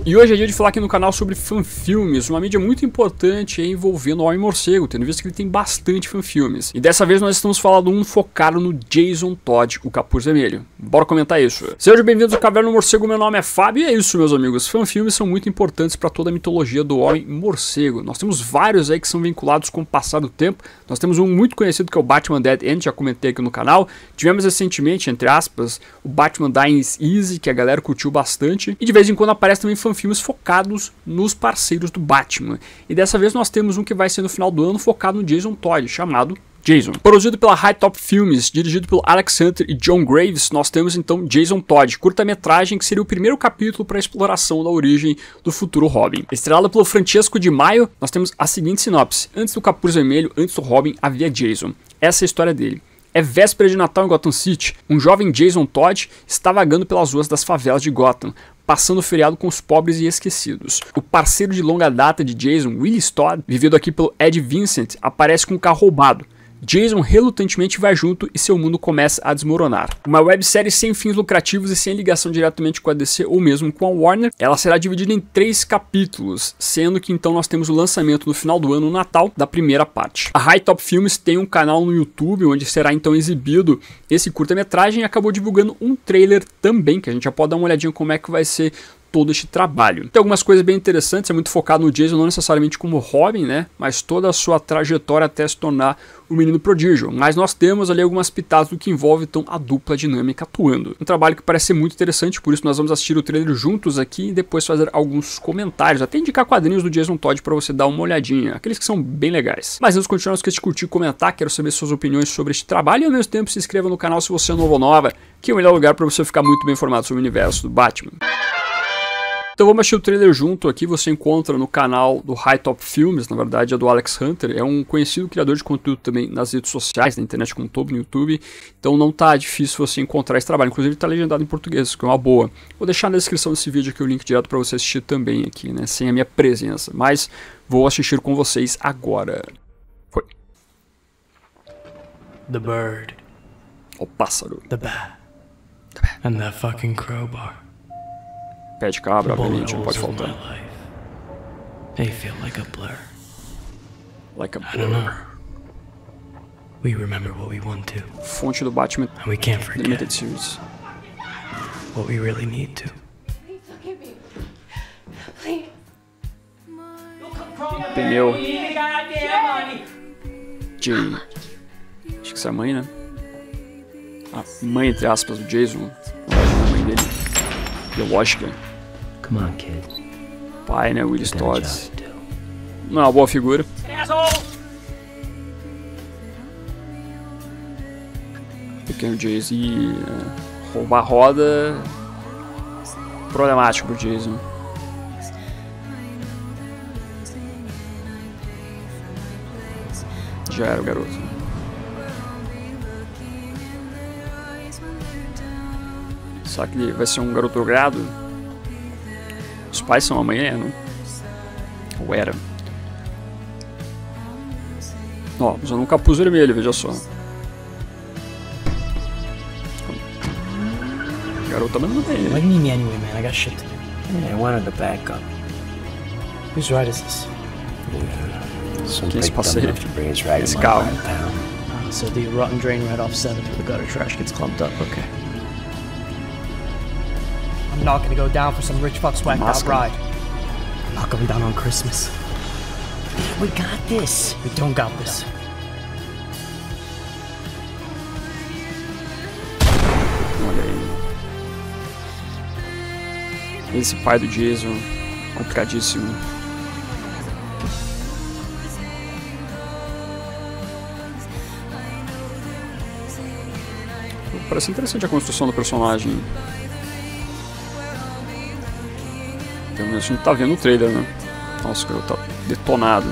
E hoje é dia de falar aqui no canal sobre fanfilmes, uma mídia muito importante envolvendo o Homem-Morcego, tendo visto que ele tem bastante fanfilmes. E dessa vez nós estamos falando um focado no Jason Todd, o Capuz Vermelho. Bora comentar isso. Sejam bem-vindos ao Caverna do Morcego, meu nome é Fábio e é isso, meus amigos. Fanfilmes são muito importantes para toda a mitologia do Homem-Morcego. Nós temos vários aí que são vinculados com o passar do tempo. Nós temos um muito conhecido que é o Batman Dead End, já comentei aqui no canal. Tivemos recentemente, entre aspas, o Batman Dying is Easy, que a galera curtiu bastante. E de vez em quando aparece também fanfilmes focados nos parceiros do Batman. E dessa vez nós temos um que vai ser no final do ano focado no Jason Todd, chamado Jason. Produzido pela High Top Films, dirigido pelo Alex Hunter e John Graves, nós temos então Jason Todd, curta-metragem que seria o primeiro capítulo para a exploração da origem do futuro Robin. Estrelado pelo Francesco Di Maio, nós temos a seguinte sinopse: antes do Capuz Vermelho, antes do Robin, havia Jason. Essa é a história dele. É véspera de Natal em Gotham City. Um jovem Jason Todd está vagando pelas ruas das favelas de Gotham, passando o feriado com os pobres e esquecidos. O parceiro de longa data de Jason, Willis Todd, vivido aqui pelo Ed Vincent, aparece com um carro roubado. Jason relutantemente vai junto e seu mundo começa a desmoronar. Uma websérie sem fins lucrativos e sem ligação diretamente com a DC ou mesmo com a Warner, ela será dividida em 3 capítulos, sendo que então nós temos o lançamento no final do ano, no Natal, da primeira parte. A High Top Films tem um canal no YouTube onde será então exibido esse curta-metragem e acabou divulgando um trailer também, que a gente já pode dar uma olhadinha como é que vai ser todo este trabalho. Tem algumas coisas bem interessantes, é muito focado no Jason, não necessariamente como Robin, né, mas toda a sua trajetória até se tornar o Menino Prodígio. Mas nós temos ali algumas pitadas do que envolve então a dupla dinâmica atuando. Um trabalho que parece ser muito interessante, por isso nós vamos assistir o trailer juntos aqui e depois fazer alguns comentários, até indicar quadrinhos do Jason Todd para você dar uma olhadinha, aqueles que são bem legais. Mas antes de continuar, não esqueça de curtir e comentar, quero saber suas opiniões sobre este trabalho e ao mesmo tempo se inscreva no canal se você é novo ou nova, que é o melhor lugar para você ficar muito bem informado sobre o universo do Batman. Então vamos assistir o trailer junto aqui, você encontra no canal do High Top Films, na verdade é do Alex Hunter, é um conhecido criador de conteúdo também nas redes sociais, na internet como um todo, no YouTube, então não tá difícil você encontrar esse trabalho, inclusive tá legendado em português, que é uma boa. Vou deixar na descrição desse vídeo aqui o link direto para você assistir também aqui, né, sem a minha presença, mas vou assistir com vocês agora. Foi. The bird. O pássaro. The bat. And that fucking crowbar. Pé de cabra, obviamente, não pode faltar. They feel like a blur. Like a I don't know. blur. We remember what we want to, Fonte do Batman and we can't forget Limited Series. what we really need to. Please forgive me. Please. Pneu. Jane. Acho que essa é a mãe, né? A mãe, entre aspas, do Jason. A mãe dele. Biológica. Come on, kid. Pai, né? Willis Got a Todd. job to do. Não é uma boa figura. Pequeno Jason. E roubar a roda. Problemático pro Jason. Já era o garoto. Será que ele vai ser um garoto drogado? Os pais são amanhã, não? Ou era? Ó, usando um capuz vermelho, veja só. Garota mandando Why bem. do you need me anyway, man? I got shit to do. Yeah, I wanted to back up. Whose ride is this? Some Quem se big dumb passeia enough to bring his rag esse in my carro? line of town. So the rotten drain right off 7th where the gutter trash gets clumped up. Okay. I'm not gonna go down for some rich fuck's whacked out Moscow. ride. I'm not going down on Christmas. We got this. We don't got this. Olha aí. Esse pai do Jason, complicadíssimo. Parece interessante a construção do personagem. Pelo menos a gente tá vendo o trailer, né? Nossa, o cara tá detonado.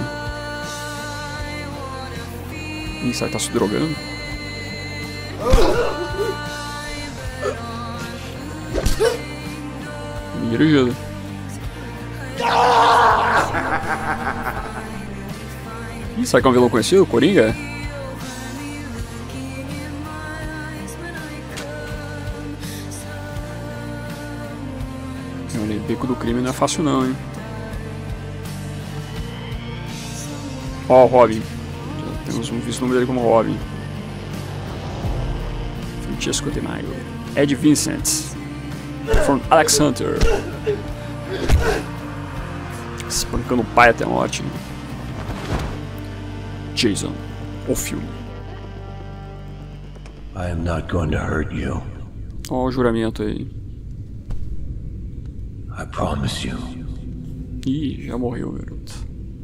Ih, será que tá se drogando? Bem dirigido. Ih, será que é um vilão conhecido? Coringa? Olha aí. Beco do Crime não é fácil não, hein? Ó, o Robin. Já temos visto o nome dele como Robin. Francesco De Maio. Ed Vincent. From Alex Hunter. Espancando o pai até a morte. Jason. O filme. I am not going to hurt you. Ó o juramento aí. I promise you. Ih, já morreu, garoto.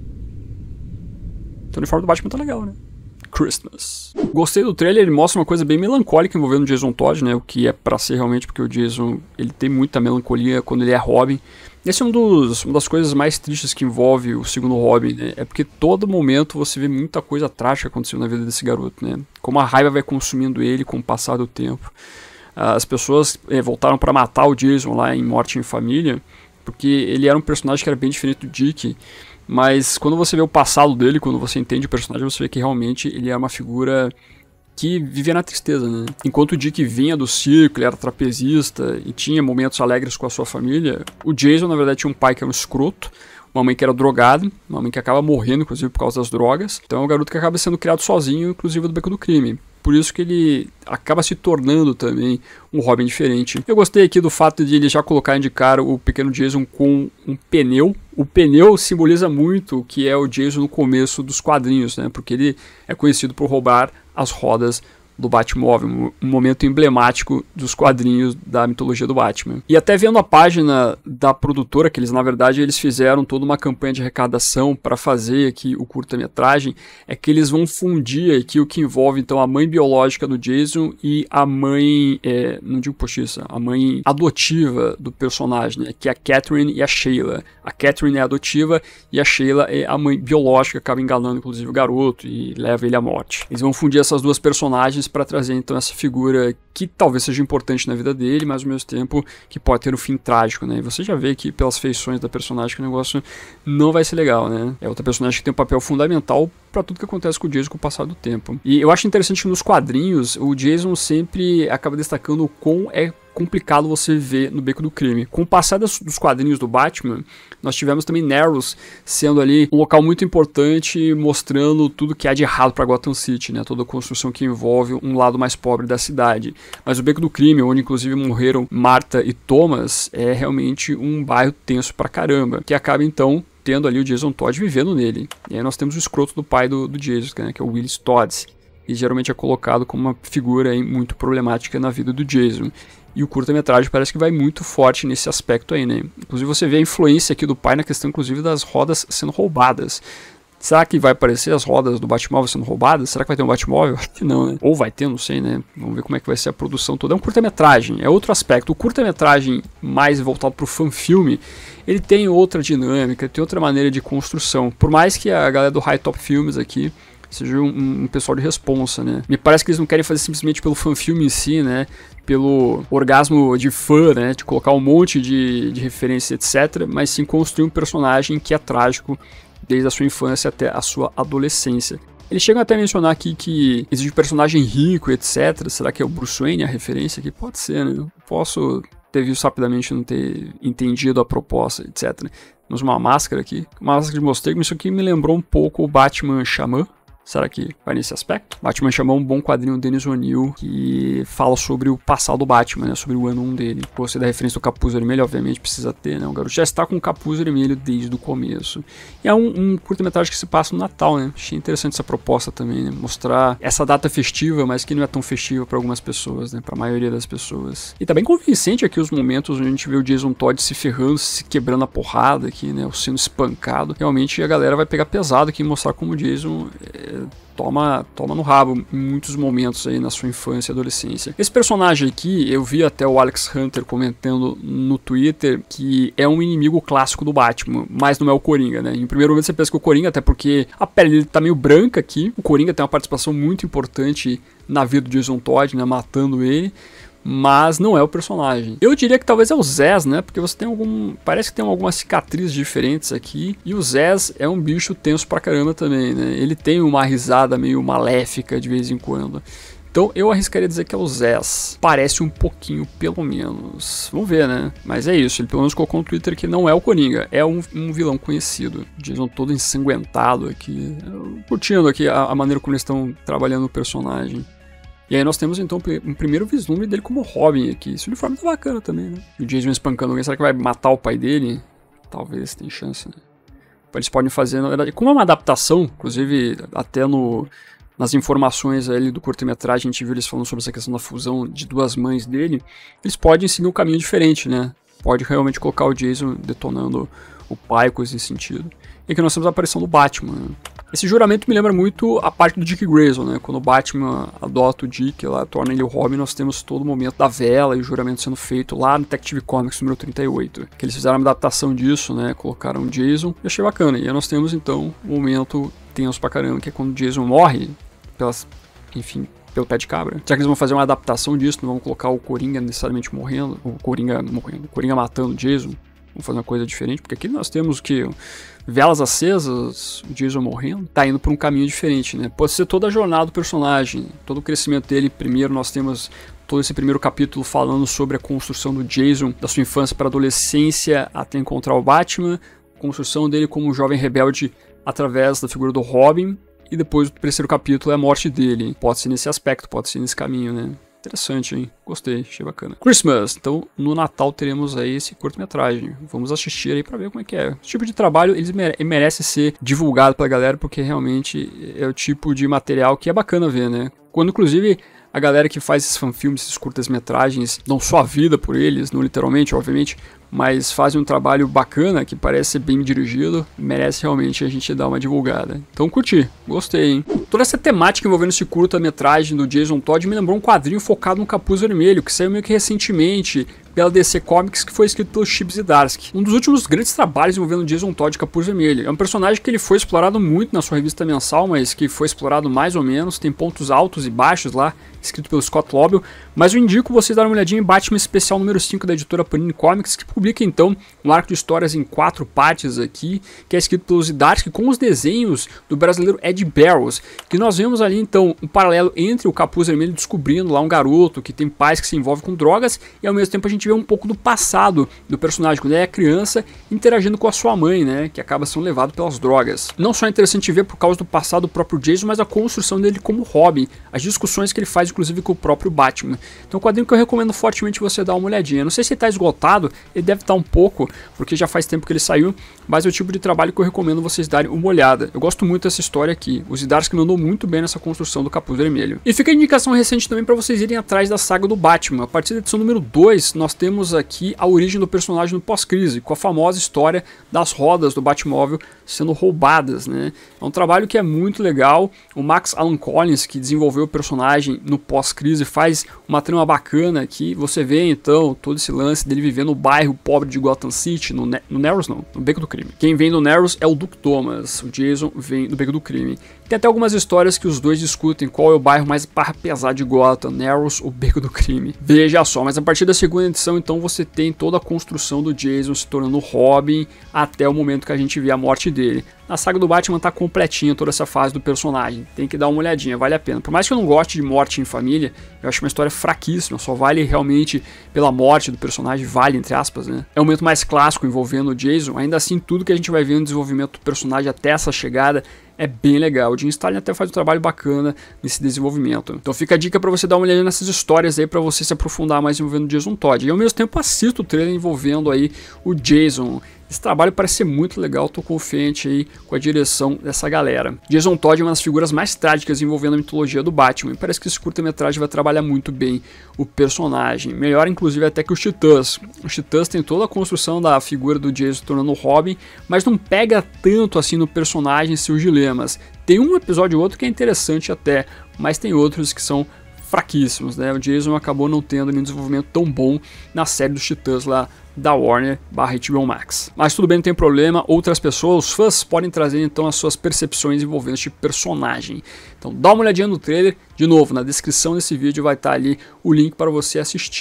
O uniforme do Batman tá legal, né? Christmas. Gostei do trailer, ele mostra uma coisa bem melancólica envolvendo o Jason Todd, né? O que é pra ser realmente, porque o Jason, ele tem muita melancolia quando ele é Robin. Esse é uma das coisas mais tristes que envolve o segundo Robin, né? É porque todo momento você vê muita coisa trágica acontecendo na vida desse garoto, né? Como a raiva vai consumindo ele com o passar do tempo. As pessoas voltaram pra matar o Jason lá em Morte em Família, porque ele era um personagem que era bem diferente do Dick. Mas quando você vê o passado dele, quando você entende o personagem, você vê que realmente ele é uma figura que vivia na tristeza, né? Enquanto o Dick vinha do circo, ele era trapezista e tinha momentos alegres com a sua família, o Jason, na verdade, tinha um pai que era um escroto, uma mãe que era drogada, uma mãe que acaba morrendo, inclusive, por causa das drogas. Então é um garoto que acaba sendo criado sozinho, inclusive do Beco do Crime. Por isso que ele acaba se tornando também um Robin diferente. Eu gostei aqui do fato de ele já colocar de cara o pequeno Jason com um pneu. O pneu simboliza muito o que é o Jason no começo dos quadrinhos, né? Porque ele é conhecido por roubar as rodas do Batmóvel, um momento emblemático dos quadrinhos da mitologia do Batman. E até vendo a página da produtora, que eles na verdade eles fizeram toda uma campanha de arrecadação para fazer aqui o curta-metragem, é que eles vão fundir aqui o que envolve então a mãe biológica do Jason e a mãe, não digo postiça, a mãe adotiva do personagem, né, que é a Catherine e a Sheila. A Catherine é adotiva e a Sheila é a mãe biológica, que acaba enganando inclusive o garoto e leva ele à morte. Eles vão fundir essas duas personagens para trazer então essa figura que talvez seja importante na vida dele, mas ao mesmo tempo que pode ter um fim trágico, né? E você já vê aqui pelas feições da personagem que o negócio não vai ser legal, né? É outra personagem que tem um papel fundamental para tudo que acontece com o Jason com o passar do tempo. E eu acho interessante que nos quadrinhos o Jason sempre acaba destacando o quão é complicado você ver no Beco do Crime. Com o passar dos quadrinhos do Batman, nós tivemos também Narrows sendo ali um local muito importante, mostrando tudo que há de errado para Gotham City, né? Toda a construção que envolve um lado mais pobre da cidade. Mas o Beco do Crime, onde inclusive morreram Martha e Thomas, é realmente um bairro tenso pra caramba, que acaba então tendo ali o Jason Todd vivendo nele. E aí nós temos o escroto do pai do Jason, né? Que é o Willis Todd, e geralmente é colocado como uma figura aí muito problemática na vida do Jason. E o curta-metragem parece que vai muito forte nesse aspecto aí, né? Inclusive você vê a influência aqui do pai na questão, inclusive, das rodas sendo roubadas. Será que vai aparecer as rodas do Batmóvel sendo roubadas? Será que vai ter um Batmóvel? Acho que não, né? Ou vai ter, não sei, né? Vamos ver como é que vai ser a produção toda. É um curta-metragem, é outro aspecto. O curta-metragem mais voltado para o fan-filme, ele tem outra dinâmica, tem outra maneira de construção. Por mais que a galera do High Top Filmes aqui seja um pessoal de responsa, né? Me parece que eles não querem fazer simplesmente pelo fan-filme em si, né? Pelo orgasmo de fã, né? De colocar um monte de referência, etc. Mas sim construir um personagem que é trágico desde a sua infância até a sua adolescência. Eles chegam até a mencionar aqui que existe um personagem rico, etc. Será que é o Bruce Wayne a referência aqui? Pode ser, né? Eu posso ter visto rapidamente e não ter entendido a proposta, etc. Temos uma máscara aqui, uma máscara de morcego. Isso aqui me lembrou um pouco o Batman Xamã. Será que vai nesse aspecto? Batman chamou um bom quadrinho do Dennis O'Neil que fala sobre o passado do Batman, né? Sobre o ano 1 dele. Você dá referência do capuz vermelho, obviamente precisa ter, né? O garoto já está com o capuz vermelho desde o começo. E é um curta-metragem que se passa no Natal, né? Achei interessante essa proposta também, né? Mostrar essa data festiva, mas que não é tão festiva para algumas pessoas, né? Para a maioria das pessoas. E tá bem convincente aqui os momentos onde a gente vê o Jason Todd se ferrando, se quebrando a porrada aqui, né? Ou sendo espancado. Realmente a galera vai pegar pesado aqui e mostrar como o Jason toma no rabo em muitos momentos aí na sua infância e adolescência. Esse personagem aqui, eu vi até o Alex Hunter comentando no Twitter que é um inimigo clássico do Batman, mas não é o Coringa, né? Em primeiro momento você pensa que é o Coringa, até porque a pele dele tá meio branca aqui. O Coringa tem uma participação muito importante na vida do Jason Todd, né? Matando ele. Mas não é o personagem. Eu diria que talvez é o Zez, né? Porque você tem parece que tem algumas cicatrizes diferentes aqui. E o Zez é um bicho tenso pra caramba também, né? Ele tem uma risada meio maléfica de vez em quando. Então eu arriscaria dizer que é o Zez. Parece um pouquinho, pelo menos. Vamos ver, né? Mas é isso, ele pelo menos colocou no Twitter que não é o Coringa, é um vilão conhecido. Jason todo ensanguentado aqui. Curtindo aqui a maneira como eles estão trabalhando o personagem. E aí nós temos então um primeiro vislumbre dele como Robin aqui. Esse uniforme tá bacana também, né? E o Jason espancando alguém, será que vai matar o pai dele? Talvez, tem chance, né? Eles podem fazer, na verdade, como é uma adaptação, inclusive até nas informações ali do curta-metragem a gente viu eles falando sobre essa questão da fusão de duas mães dele, eles podem seguir um caminho diferente, né? Pode realmente colocar o Jason detonando o pai, coisa nesse sentido. E aqui nós temos a aparição do Batman, né? Esse juramento me lembra muito a parte do Dick Grayson, né? Quando o Batman adota o Dick, ela torna ele o Robin, nós temos todo o momento da vela e o juramento sendo feito lá no Detective Comics número 38. Que eles fizeram uma adaptação disso, né? Colocaram o Jason e achei bacana. E aí nós temos então um momento tenso pra caramba, que é quando o Jason morre, pelo pé de cabra. Será que eles vão fazer uma adaptação disso? Não vão colocar o Coringa necessariamente morrendo? O Coringa matando o Jason? Vamos fazer uma coisa diferente? Porque aqui nós temos que velas acesas, o Jason morrendo, tá indo por um caminho diferente, né? Pode ser toda a jornada do personagem, todo o crescimento dele. Primeiro nós temos todo esse primeiro capítulo falando sobre a construção do Jason, da sua infância para a adolescência até encontrar o Batman, a construção dele como um jovem rebelde através da figura do Robin, e depois o terceiro capítulo é a morte dele. Pode ser nesse aspecto, pode ser nesse caminho, né? Interessante, hein? Gostei, achei bacana. Christmas, então no Natal teremos aí esse curta-metragem. Vamos assistir aí pra ver como é que é. Esse tipo de trabalho, ele merece ser divulgado pra galera, porque realmente é o tipo de material que é bacana ver, né? Quando, inclusive, a galera que faz esses fanfilmes, esses curtas-metragens, dão sua vida por eles, não literalmente, obviamente, mas fazem um trabalho bacana, que parece ser bem dirigido, merece realmente a gente dar uma divulgada. Então curti, gostei, hein? Toda essa temática envolvendo esse curta-metragem do Jason Todd me lembrou um quadrinho focado no Capuz Vermelho, que saiu meio que recentemente pela DC Comics, que foi escrito pelo Chip Zdarsky. Um dos últimos grandes trabalhos envolvendo o Jason Todd e Capuz Vermelho. É um personagem que ele foi explorado muito na sua revista mensal, mas que foi explorado mais ou menos, tem pontos altos e baixos lá, escrito pelo Scott Lobel, mas eu indico vocês darem uma olhadinha em Batman Especial número 5 da editora Panini Comics, que publica então um arco de histórias em 4 partes aqui, que é escrito pelo Zdarsky com os desenhos do brasileiro Ed Barrows, que nós vemos ali então um paralelo entre o Capuz Vermelho descobrindo lá um garoto que tem pais que se envolvem com drogas, e ao mesmo tempo a gente vê um pouco do passado do personagem quando ele é criança, interagindo com a sua mãe, né, que acaba sendo levado pelas drogas. Não só é interessante ver por causa do passado do próprio Jason, mas a construção dele como Robin, as discussões que ele faz inclusive com o próprio Batman. Então é um quadrinho que eu recomendo fortemente você dar uma olhadinha. Não sei se está esgotado, ele deve estar um pouco, porque já faz tempo que ele saiu, mas é o tipo de trabalho que eu recomendo vocês darem uma olhada. Eu gosto muito dessa história aqui. O Zdarsky mandou muito bem nessa construção do Capuz Vermelho. E fica a indicação recente também para vocês irem atrás da saga do Batman. A partir da edição número 2, nós temos aqui a origem do personagem no pós-crise, com a famosa história das rodas do Batmóvel sendo roubadas, né? É um trabalho que é muito legal. O Max Allan Collins, que desenvolveu o personagem no pós-crise, faz uma trama bacana aqui. Você vê então todo esse lance dele vivendo no bairro pobre de Gotham City, no Narrows não, no Beco do Crime. Quem vem do Narrows é o Duke Thomas, o Jason vem do Beco do Crime. Tem até algumas histórias que os dois discutem qual é o bairro mais barra pesado de Gotham, Narrows ou Beco do Crime. Veja só, mas a partir da segunda edição então você tem toda a construção do Jason se tornando Robin até o momento que a gente vê a morte dele. Na saga do Batman tá completinha toda essa fase do personagem, tem que dar uma olhadinha, vale a pena. Por mais que eu não goste de morte em família, eu acho uma história fraquíssima, só vale realmente pela morte do personagem, vale entre aspas, né? É o momento mais clássico envolvendo o Jason, ainda assim tudo que a gente vai ver no desenvolvimento do personagem até essa chegada é bem legal. O Jim Starlin até faz um trabalho bacana nesse desenvolvimento. Então fica a dica para você dar uma olhada nessas histórias aí, para você se aprofundar mais envolvendo o Jason Todd. E ao mesmo tempo assista o trailer envolvendo aí o Jason. Esse trabalho parece ser muito legal, tô confiante aí com a direção dessa galera. Jason Todd é uma das figuras mais trágicas envolvendo a mitologia do Batman, e parece que esse curta-metragem vai trabalhar muito bem o personagem. Melhor inclusive até que os Titãs. Os Titãs tem toda a construção da figura do Jason tornando Robin, mas não pega tanto assim no personagem e seus dilemas. Tem um episódio ou outro que é interessante até, mas tem outros que são fraquíssimos, né? O Jason acabou não tendo nenhum desenvolvimento tão bom na série dos Titãs lá da Warner / HBO Max. Mas tudo bem, não tem problema, outras pessoas, os fãs, podem trazer então as suas percepções envolvendo este personagem. Então dá uma olhadinha no trailer, de novo, na descrição desse vídeo vai estar ali o link para você assistir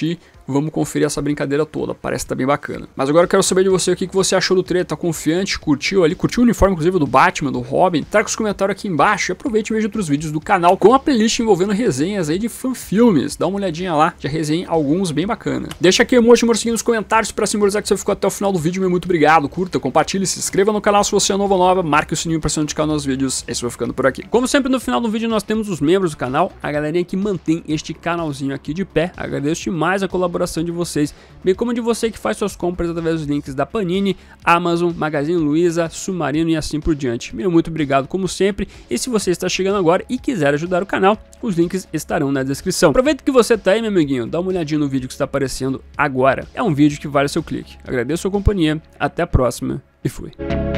vamos conferir essa brincadeira toda, parece que tá bem bacana. Mas agora eu quero saber de você o que você achou do trailer, tá confiante, curtiu ali, curtiu o uniforme inclusive do Batman, do Robin? Traga os comentários aqui embaixo e aproveite e veja outros vídeos do canal com a playlist envolvendo resenhas aí de fanfilmes. Dá uma olhadinha lá, já resenhei alguns bem bacana. Deixa aqui o emoji morcinho nos comentários pra simbolizar que você ficou até o final do vídeo, meu muito obrigado, curta, compartilhe, se inscreva no canal se você é novo ou nova, marque o sininho pra ser notificado nos vídeos, é isso, vou ficando por aqui. Como sempre no final do vídeo nós temos os membros do canal, a galerinha que mantém este canalzinho aqui de pé, agradeço demais a colaboração de vocês, bem como de você que faz suas compras através dos links da Panini, Amazon, Magazine Luiza, Submarino e assim por diante. Meu muito obrigado como sempre, e se você está chegando agora e quiser ajudar o canal, os links estarão na descrição. Aproveita que você tá aí, meu amiguinho, dá uma olhadinha no vídeo que está aparecendo agora, é um vídeo que vale seu clique. Agradeço a sua companhia, até a próxima e fui.